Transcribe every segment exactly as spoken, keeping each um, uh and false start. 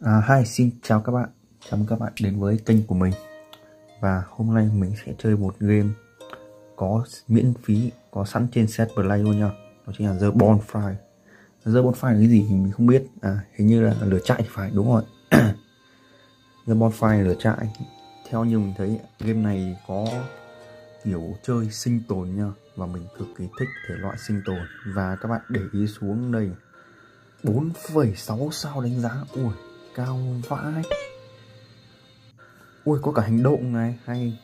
À, hi, xin chào các bạn. Chào mừng các bạn đến với kênh của mình. Và hôm nay mình sẽ chơi một game có miễn phí, có sẵn trên set play luôn nha. Đó chính là The Bonfire. The Bonfire là cái gì thì mình không biết. À, hình như là lửa trại thì phải, đúng rồi. The Bonfire là lửa trại. Theo như mình thấy, game này có kiểu chơi sinh tồn nha. Và mình cực kỳ thích thể loại sinh tồn. Và các bạn để ý xuống đây, bốn phẩy sáu sao đánh giá. Ui, cao vãi. Ui, có cả hành động này, hay.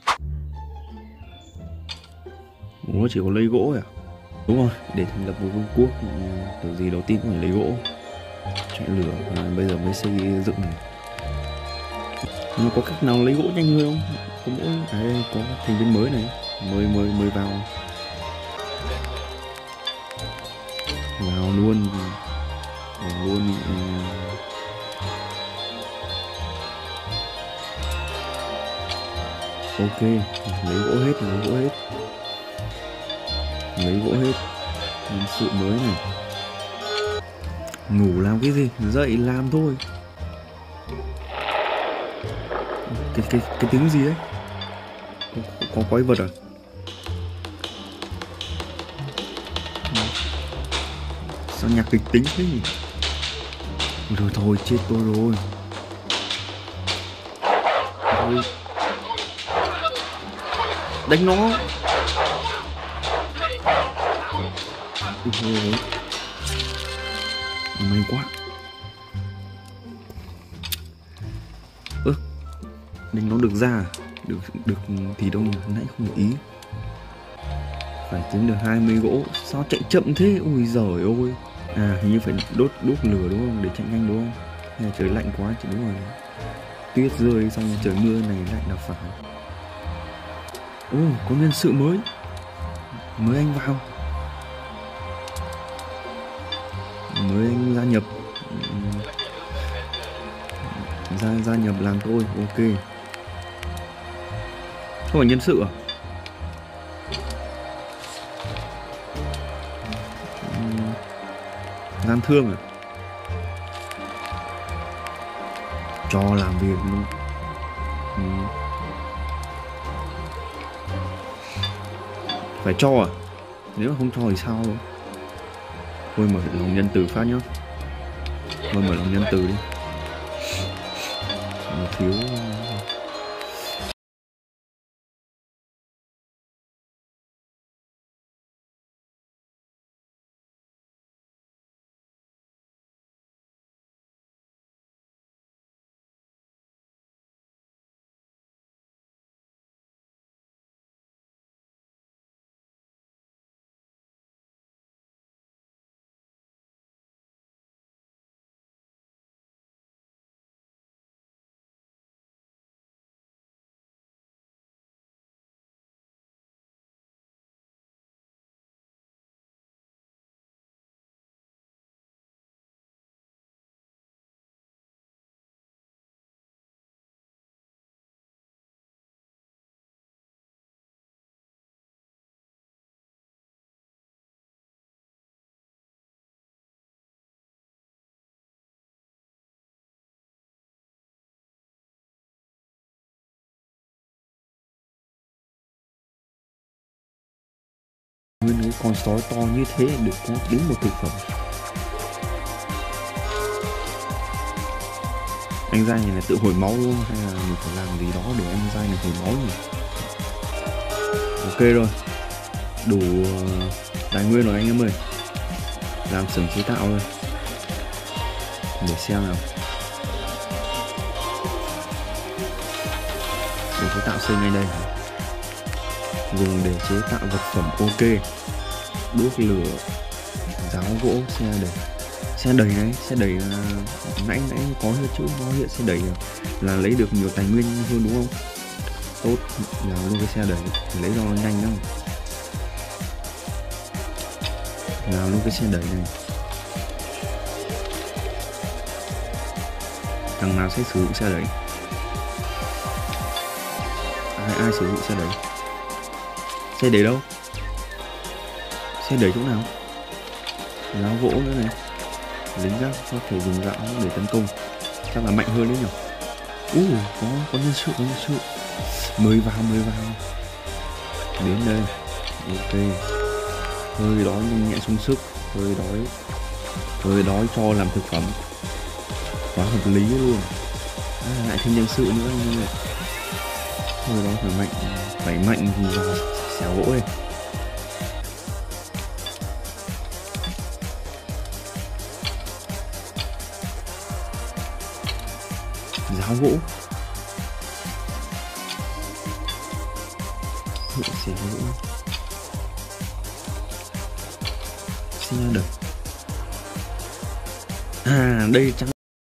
Ủa, chỉ có lấy gỗ à? Đúng rồi, để thành lập một vương quốc, kiểu gì đầu tiên cũng phải lấy gỗ, chọn lửa, à, bây giờ mới xây dựng này. Nó có cách nào lấy gỗ nhanh hơn không? Có mỗi cái có thành viên mới này, mới mới mới vào vào luôn vào luôn uh... ok, lấy gỗ hết, lấy gỗ hết, lấy gỗ hết, nhân sự mới này. Ngủ làm cái gì, dậy làm thôi. Cái cái cái tiếng gì đấy? Có, có, có quái vật à? Sao nhạc kịch tính thế nhỉ? Rồi thôi, chết tôi rồi. Thôi. Đánh nó. Ui, may quá. Ơ, đánh nó được ra, được được thì đâu nhỉ? Nãy không để ý. Phải kiếm được hai mươi gỗ. Sao chạy chậm thế? Ui giời ơi. À, hình như phải đốt đốt lửa đúng không? Để chạy nhanh đúng không? Hay là trời lạnh quá chỉ đúng rồi. Tuyết rơi xong trời mưa này lại là phải. Ô, có nhân sự mới. Mới anh vào. Mới anh gia nhập. Gia, gia nhập làng tôi, ok. Không phải nhân sự à? Gian thương à? Cho làm việc luôn. Ừ. Phải cho à? Nếu không cho thì sao rồi? Thôi mở lòng nhân từ phát nhá. Thôi mở lòng nhân từ đi. Mà thiếu nguyên cái con sói to như thế được có đến một thực phẩm. Anh Giai này là tự hồi máu luôn hay là mình phải làm gì đó để anh Giai này hồi máu nhỉ? Ok rồi, đủ tài nguyên rồi anh em ơi. Làm xưởng chế tạo thôi. Để xem nào. Để chế tạo xây ngay đây. Dùng để chế tạo vật phẩm, ok. Đuốc lửa, giáo gỗ, xe đẩy. Xe đẩy này, xe đẩy là nãy nãy có hiện chữ nó hiện xe đẩy là lấy được nhiều tài nguyên hơn đúng không? Tốt, làm luôn cái xe đẩy để lấy cho nó nhanh đâu. Làm luôn cái xe đẩy này. Thằng nào sẽ sử dụng xe đẩy? Ai, ai sử dụng xe đẩy? Xe đẩy đâu? Xe đẩy chỗ nào? Giáo gỗ nữa này. Lính gác có thể dùng gạo để tấn công. chắc là mạnh hơn đấy nhỉ. Uh, có có nhân sự, có nhân sự. Mới vào, mới vào. Đến đây. Ok. Hơi đói nhưng nhẹ sung sức. Hơi đói. Hơi đói cho làm thực phẩm. Quá hợp lý luôn. À, lại thêm nhân sự nữa anh ơi. Hơi đó phải mạnh. Phải mạnh thì vào xẻo gỗ đây. Giáo gỗ. Hựa xẻ gỗ. Xin ra được. À đây trắng.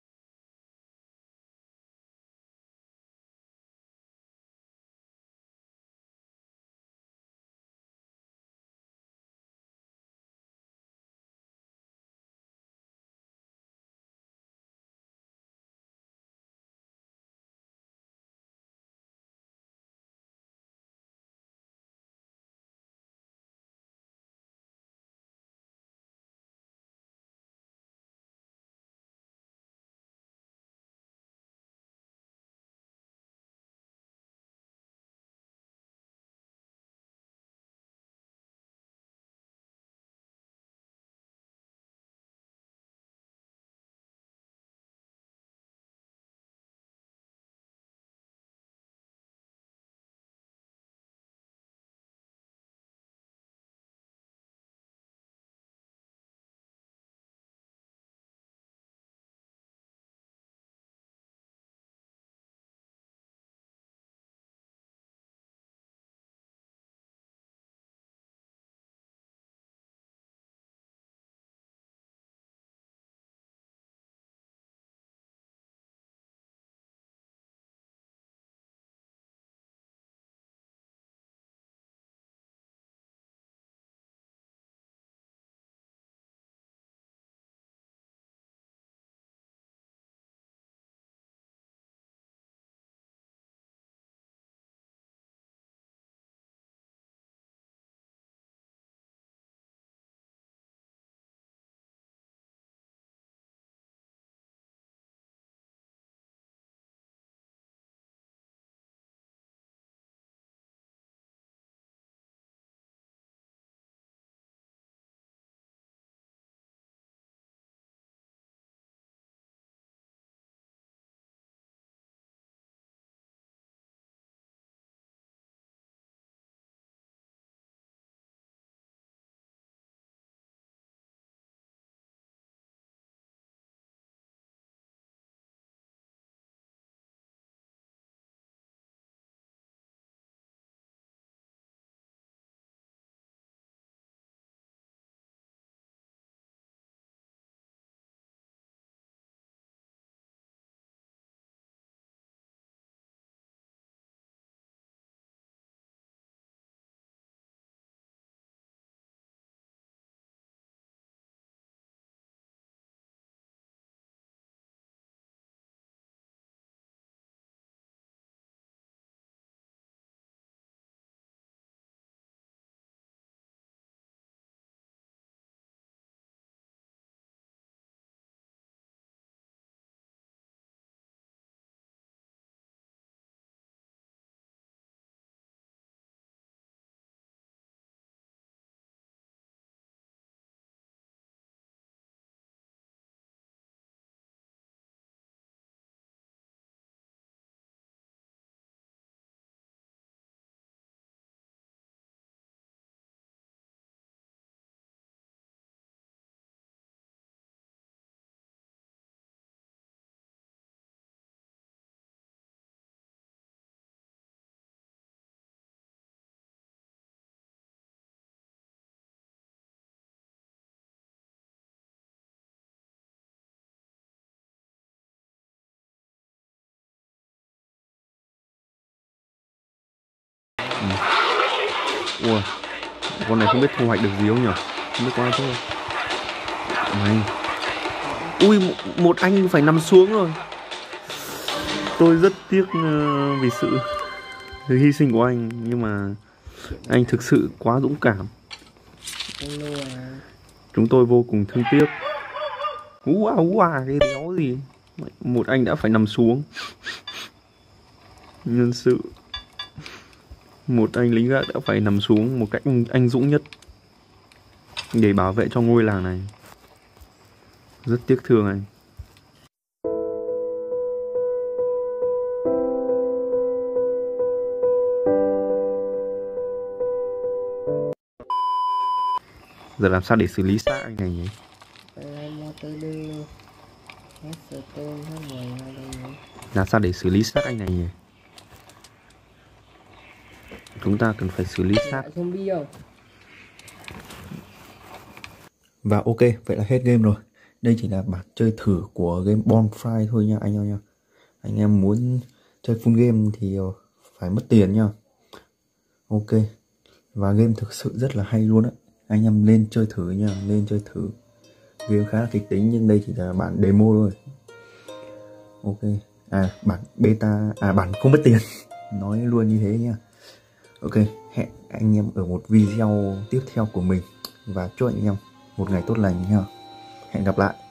Ủa, con này không biết thu hoạch được gì không nhỉ? Không biết có ai thôi. Mày. Ui, một anh phải nằm xuống rồi. Tôi rất tiếc uh, vì sự hy sinh của anh. Nhưng mà anh thực sự quá dũng cảm. Chúng tôi vô cùng thương tiếc. Ú à ú à, cái béo gì. Một anh đã phải nằm xuống. Nhân sự. Một anh lính gác đã phải nằm xuống một cách anh dũng nhất để bảo vệ cho ngôi làng này. Rất tiếc thương anh. Giờ làm sao để xử lý xác anh này nhỉ? Làm sao để xử lý xác anh này nhỉ? Chúng ta cần phải xử lý xác. Và ok, vậy là hết game rồi. Đây chỉ là bản chơi thử của game Bonfire thôi nha anh em nha. Anh em muốn chơi full game thì phải mất tiền nha. Ok. Và game thực sự rất là hay luôn á. Anh em lên chơi thử nha, lên chơi thử. Game khá là kịch tính nhưng đây chỉ là bản demo thôi. Ok. À, bản beta, à bản không mất tiền. Nói luôn như thế nha. Ok, hẹn anh em ở một video tiếp theo của mình. Và chúc anh em một ngày tốt lành nha. Hẹn gặp lại.